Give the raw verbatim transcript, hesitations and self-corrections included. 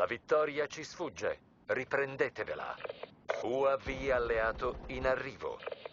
La vittoria ci sfugge. Riprendetevela. U A V alleato in arrivo.